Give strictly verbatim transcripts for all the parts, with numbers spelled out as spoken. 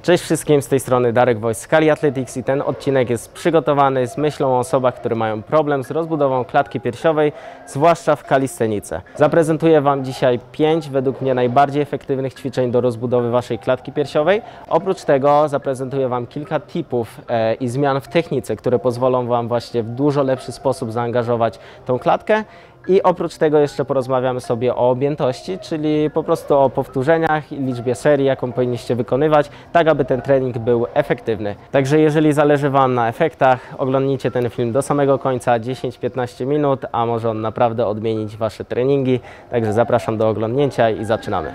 Cześć wszystkim, z tej strony Darek Wojs z Kali Athletics i ten odcinek jest przygotowany z myślą o osobach, które mają problem z rozbudową klatki piersiowej, zwłaszcza w kalistenice. Zaprezentuję Wam dzisiaj pięć według mnie najbardziej efektywnych ćwiczeń do rozbudowy Waszej klatki piersiowej. Oprócz tego zaprezentuję Wam kilka tipów e, i zmian w technice, które pozwolą Wam właśnie w dużo lepszy sposób zaangażować tą klatkę. I oprócz tego jeszcze porozmawiamy sobie o objętości, czyli po prostu o powtórzeniach i liczbie serii, jaką powinniście wykonywać, tak aby ten trening był efektywny. Także jeżeli zależy Wam na efektach, oglądnijcie ten film do samego końca, dziesięć piętnaście minut, a może on naprawdę odmienić Wasze treningi. Także zapraszam do oglądnięcia i zaczynamy.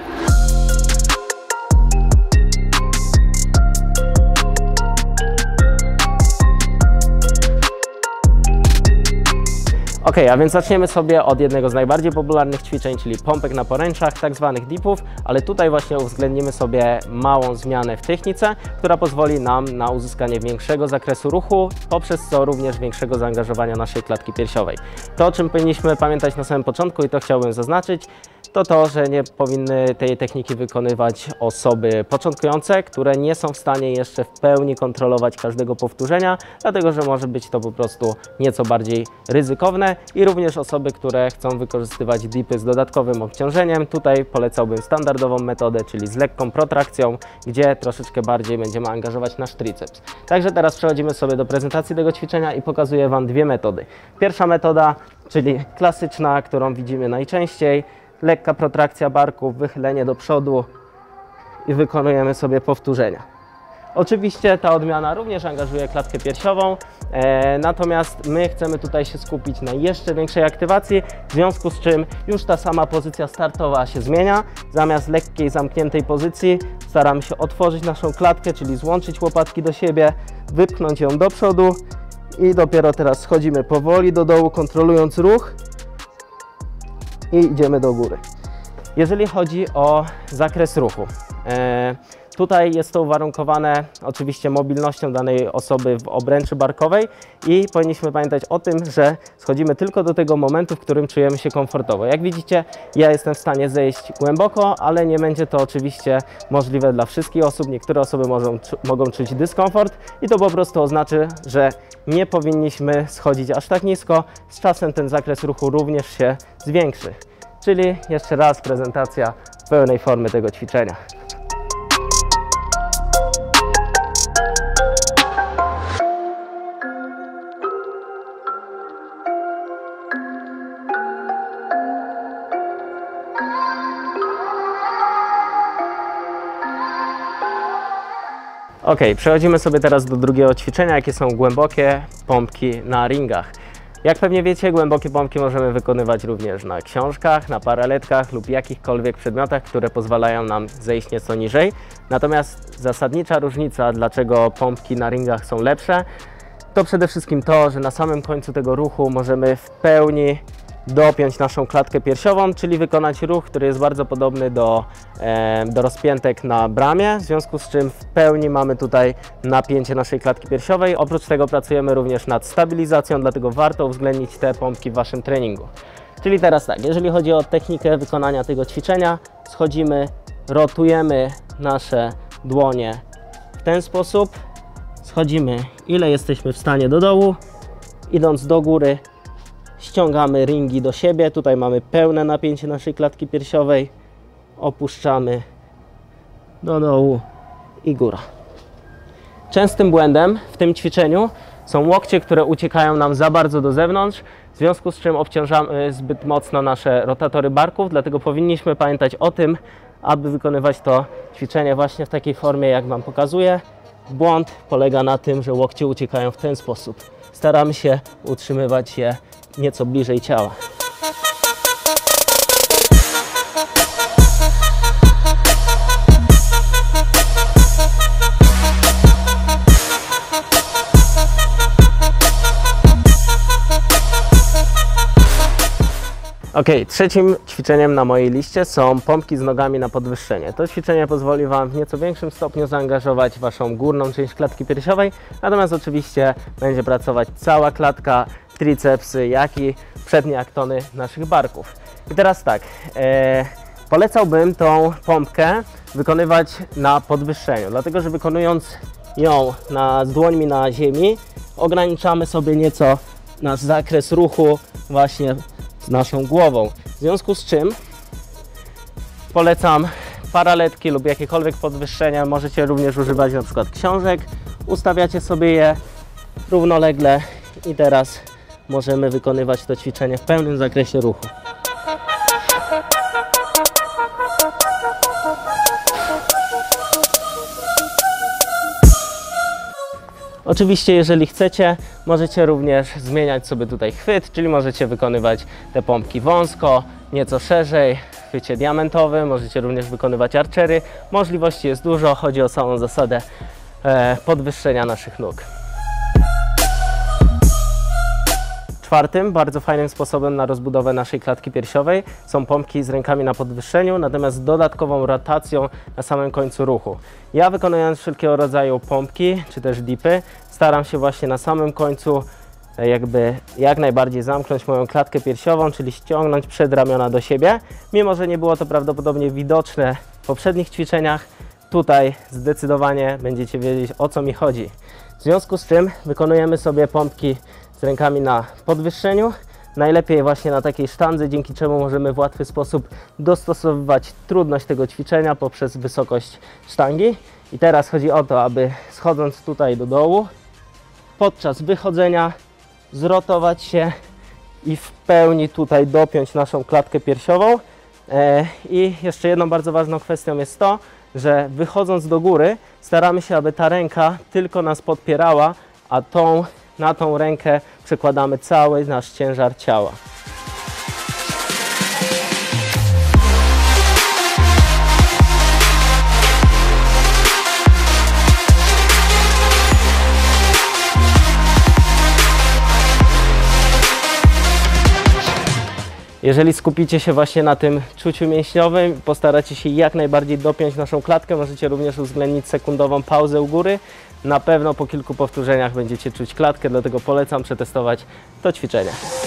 Ok, a więc zaczniemy sobie od jednego z najbardziej popularnych ćwiczeń, czyli pompek na poręczach, tak zwanych dipów, ale tutaj właśnie uwzględnimy sobie małą zmianę w technice, która pozwoli nam na uzyskanie większego zakresu ruchu, poprzez co również większego zaangażowania naszej klatki piersiowej. To, o czym powinniśmy pamiętać na samym początku i to chciałbym zaznaczyć, to to, że nie powinny tej techniki wykonywać osoby początkujące, które nie są w stanie jeszcze w pełni kontrolować każdego powtórzenia, dlatego że może być to po prostu nieco bardziej ryzykowne, i również osoby, które chcą wykorzystywać dipy z dodatkowym obciążeniem. Tutaj polecałbym standardową metodę, czyli z lekką protrakcją, gdzie troszeczkę bardziej będziemy angażować nasz triceps. Także teraz przechodzimy sobie do prezentacji tego ćwiczenia i pokazuję Wam dwie metody. Pierwsza metoda, czyli klasyczna, którą widzimy najczęściej. Lekka protrakcja barków, wychylenie do przodu i wykonujemy sobie powtórzenia. Oczywiście ta odmiana również angażuje klatkę piersiową, e, natomiast my chcemy tutaj się skupić na jeszcze większej aktywacji, w związku z czym już ta sama pozycja startowa się zmienia. Zamiast lekkiej, zamkniętej pozycji staramy się otworzyć naszą klatkę, czyli złączyć łopatki do siebie, wypchnąć ją do przodu i dopiero teraz schodzimy powoli do dołu, kontrolując ruch i idziemy do góry. Jeżeli chodzi o zakres ruchu, e, tutaj jest to uwarunkowane oczywiście mobilnością danej osoby w obręczy barkowej i powinniśmy pamiętać o tym, że schodzimy tylko do tego momentu, w którym czujemy się komfortowo. Jak widzicie, ja jestem w stanie zejść głęboko, ale nie będzie to oczywiście możliwe dla wszystkich osób. Niektóre osoby mogą, mogą czuć dyskomfort i to po prostu oznacza, że nie powinniśmy schodzić aż tak nisko. Z czasem ten zakres ruchu również się zwiększy. Czyli jeszcze raz prezentacja pełnej formy tego ćwiczenia. Ok, przechodzimy sobie teraz do drugiego ćwiczenia, jakie są głębokie pompki na ringach. Jak pewnie wiecie, głębokie pompki możemy wykonywać również na książkach, na paraletkach lub jakichkolwiek przedmiotach, które pozwalają nam zejść nieco niżej. Natomiast zasadnicza różnica, dlaczego pompki na ringach są lepsze, to przede wszystkim to, że na samym końcu tego ruchu możemy w pełni dopiąć naszą klatkę piersiową, czyli wykonać ruch, który jest bardzo podobny do, e, do rozpiętek na bramie, w związku z czym w pełni mamy tutaj napięcie naszej klatki piersiowej. Oprócz tego pracujemy również nad stabilizacją, dlatego warto uwzględnić te pompki w Waszym treningu. Czyli teraz tak, jeżeli chodzi o technikę wykonania tego ćwiczenia, schodzimy, rotujemy nasze dłonie w ten sposób, schodzimy ile jesteśmy w stanie do dołu, idąc do góry ściągamy ringi do siebie, tutaj mamy pełne napięcie naszej klatki piersiowej, opuszczamy do dołu i góra. Częstym błędem w tym ćwiczeniu są łokcie, które uciekają nam za bardzo do zewnątrz, w związku z czym obciążamy zbyt mocno nasze rotatory barków, dlatego powinniśmy pamiętać o tym, aby wykonywać to ćwiczenie właśnie w takiej formie, jak Wam pokazuję. Błąd polega na tym, że łokcie uciekają w ten sposób. Staramy się utrzymywać je nieco bliżej ciała. Ok, trzecim ćwiczeniem na mojej liście są pompki z nogami na podwyższenie. To ćwiczenie pozwoli Wam w nieco większym stopniu zaangażować Waszą górną część klatki piersiowej, natomiast oczywiście będzie pracować cała klatka, tricepsy, jak i przednie aktony naszych barków. I teraz tak, e, Polecałbym tą pompkę wykonywać na podwyższeniu, dlatego że wykonując ją na, z dłońmi na ziemi, ograniczamy sobie nieco nasz zakres ruchu właśnie z naszą głową. W związku z czym polecam paraletki lub jakiekolwiek podwyższenia. Możecie również używać na przykład książek. Ustawiacie sobie je równolegle i teraz możemy wykonywać to ćwiczenie w pełnym zakresie ruchu. Oczywiście, jeżeli chcecie, możecie również zmieniać sobie tutaj chwyt, czyli możecie wykonywać te pompki wąsko, nieco szerzej, w chwycie diamentowym, możecie również wykonywać archery. Możliwości jest dużo, chodzi o samą zasadę e, podwyższenia naszych nóg. Czwartym, bardzo fajnym sposobem na rozbudowę naszej klatki piersiowej są pompki z rękami na podwyższeniu, natomiast dodatkową rotacją na samym końcu ruchu. Ja, wykonując wszelkiego rodzaju pompki czy też dipy, staram się właśnie na samym końcu jakby jak najbardziej zamknąć moją klatkę piersiową, czyli ściągnąć przedramiona do siebie. Mimo że nie było to prawdopodobnie widoczne w poprzednich ćwiczeniach, tutaj zdecydowanie będziecie wiedzieć, o co mi chodzi. W związku z czym wykonujemy sobie pompki z rękami na podwyższeniu, najlepiej właśnie na takiej sztandze, dzięki czemu możemy w łatwy sposób dostosowywać trudność tego ćwiczenia poprzez wysokość sztangi. I teraz chodzi o to, aby schodząc tutaj do dołu, podczas wychodzenia zrotować się i w pełni tutaj dopiąć naszą klatkę piersiową. I jeszcze jedną bardzo ważną kwestią jest to, że wychodząc do góry staramy się, aby ta ręka tylko nas podpierała, a tą na tą rękę przekładamy cały nasz ciężar ciała. Jeżeli skupicie się właśnie na tym czuciu mięśniowym, postaracie się jak najbardziej dopiąć naszą klatkę, możecie również uwzględnić sekundową pauzę u góry. Na pewno po kilku powtórzeniach będziecie czuć klatkę, dlatego polecam przetestować to ćwiczenie.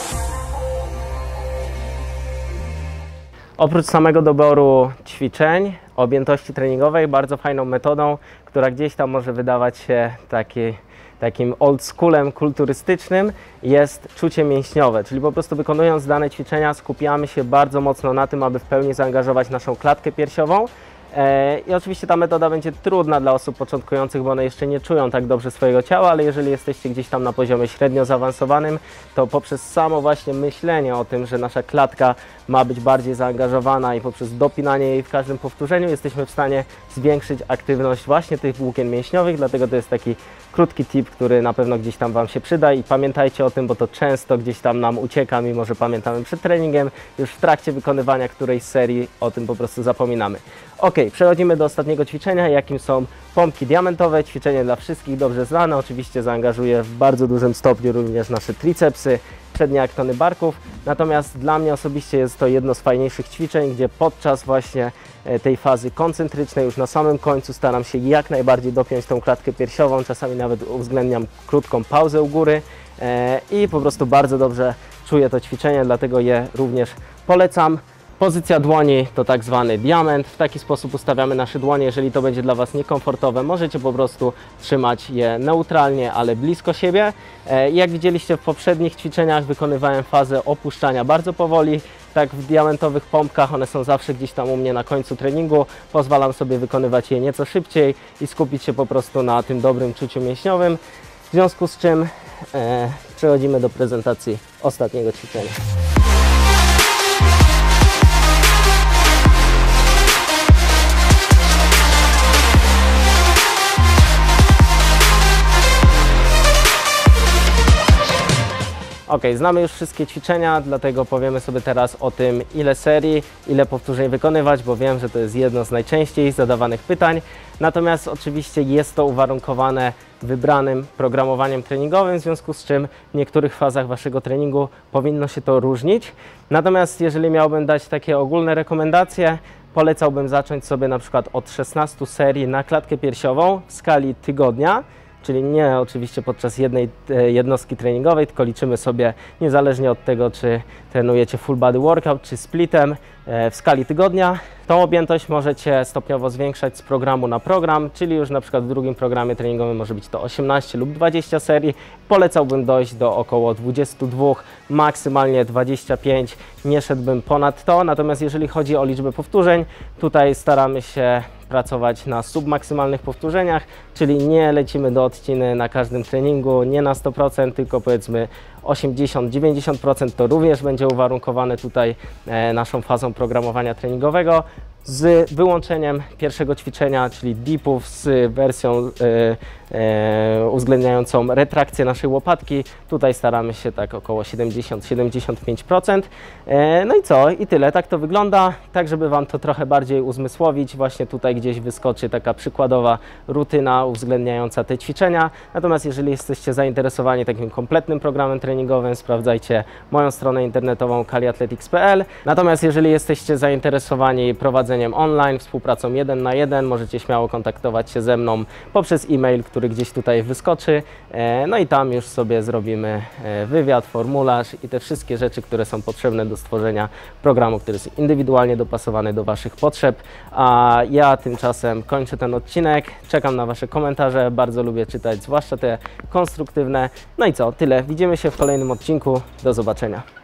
Oprócz samego doboru ćwiczeń, objętości treningowej, bardzo fajną metodą, która gdzieś tam może wydawać się taki, takim oldschoolem kulturystycznym, jest czucie mięśniowe, czyli po prostu wykonując dane ćwiczenia skupiamy się bardzo mocno na tym, aby w pełni zaangażować naszą klatkę piersiową. I oczywiście ta metoda będzie trudna dla osób początkujących, bo one jeszcze nie czują tak dobrze swojego ciała, ale jeżeli jesteście gdzieś tam na poziomie średnio zaawansowanym, to poprzez samo właśnie myślenie o tym, że nasza klatka ma być bardziej zaangażowana i poprzez dopinanie jej w każdym powtórzeniu jesteśmy w stanie zwiększyć aktywność właśnie tych włókien mięśniowych, dlatego to jest taki krótki tip, który na pewno gdzieś tam Wam się przyda i pamiętajcie o tym, bo to często gdzieś tam nam ucieka, mimo że pamiętamy przed treningiem, już w trakcie wykonywania którejś serii o tym po prostu zapominamy. Ok, przechodzimy do ostatniego ćwiczenia, jakim są pompki diamentowe, ćwiczenie dla wszystkich dobrze znane, oczywiście zaangażuje w bardzo dużym stopniu również nasze tricepsy, przednie aktony barków, natomiast dla mnie osobiście jest to jedno z fajniejszych ćwiczeń, gdzie podczas właśnie tej fazy koncentrycznej już na samym końcu staram się jak najbardziej dopiąć tą klatkę piersiową, czasami nawet uwzględniam krótką pauzę u góry i po prostu bardzo dobrze czuję to ćwiczenie, dlatego je również polecam. Pozycja dłoni to tak zwany diament. W taki sposób ustawiamy nasze dłonie. Jeżeli to będzie dla Was niekomfortowe, możecie po prostu trzymać je neutralnie, ale blisko siebie. Jak widzieliście w poprzednich ćwiczeniach, wykonywałem fazę opuszczania bardzo powoli. Tak w diamentowych pompkach one są zawsze gdzieś tam u mnie na końcu treningu. Pozwalam sobie wykonywać je nieco szybciej i skupić się po prostu na tym dobrym czuciu mięśniowym. W związku z czym e, przechodzimy do prezentacji ostatniego ćwiczenia. Ok, znamy już wszystkie ćwiczenia, dlatego powiemy sobie teraz o tym, ile serii, ile powtórzeń wykonywać, bo wiem, że to jest jedno z najczęściej zadawanych pytań. Natomiast oczywiście jest to uwarunkowane wybranym programowaniem treningowym, w związku z czym w niektórych fazach Waszego treningu powinno się to różnić. Natomiast jeżeli miałbym dać takie ogólne rekomendacje, polecałbym zacząć sobie na przykład od szesnastu serii na klatkę piersiową w skali tygodnia. czyli nie oczywiście podczas jednej jednostki treningowej, tylko liczymy sobie niezależnie od tego, czy trenujecie full body workout, czy splitem w skali tygodnia. Tą objętość możecie stopniowo zwiększać z programu na program, czyli już na przykład w drugim programie treningowym może być to osiemnaście lub dwadzieścia serii. Polecałbym dojść do około dwudziestu dwóch, maksymalnie dwudziestu pięciu, nie szedłbym ponad to. Natomiast jeżeli chodzi o liczbę powtórzeń, tutaj staramy się pracować na submaksymalnych powtórzeniach, czyli nie lecimy do odciny na każdym treningu, nie na sto procent, tylko powiedzmy osiemdziesiąt do dziewięćdziesięciu procent to również będzie uwarunkowane tutaj e, naszą fazą programowania treningowego, z wyłączeniem pierwszego ćwiczenia, czyli dipów z wersją e, e, uwzględniającą retrakcję naszej łopatki. Tutaj staramy się tak około siedemdziesiąt do siedemdziesięciu pięciu procent. E, no i co? I tyle. Tak to wygląda. Tak, żeby Wam to trochę bardziej uzmysłowić, właśnie tutaj gdzieś wyskoczy taka przykładowa rutyna uwzględniająca te ćwiczenia. Natomiast jeżeli jesteście zainteresowani takim kompletnym programem treningowym, sprawdzajcie moją stronę internetową kaliathletics kropka p l. Natomiast jeżeli jesteście zainteresowani prowadzeniem online, współpracą jeden na jeden, możecie śmiało kontaktować się ze mną poprzez e-mail, który gdzieś tutaj wyskoczy. No i tam już sobie zrobimy wywiad, formularz i te wszystkie rzeczy, które są potrzebne do stworzenia programu, który jest indywidualnie dopasowany do Waszych potrzeb. A ja tymczasem kończę ten odcinek. Czekam na Wasze komentarze. Bardzo lubię czytać, zwłaszcza te konstruktywne. No i co? Tyle. Widzimy się w kolejnym odcinku. Do zobaczenia.